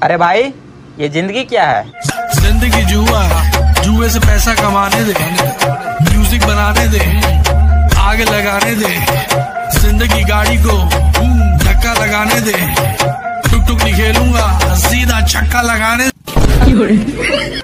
अरे भाई ये जिंदगी क्या है? जिंदगी जुआ, जुए से पैसा कमाने दे, म्यूजिक बनाने दे, आग लगाने दे, जिंदगी गाड़ी को धक्का लगाने दे, टुक टुक नहीं खेलूंगा, सीधा छक्का लगाने दे।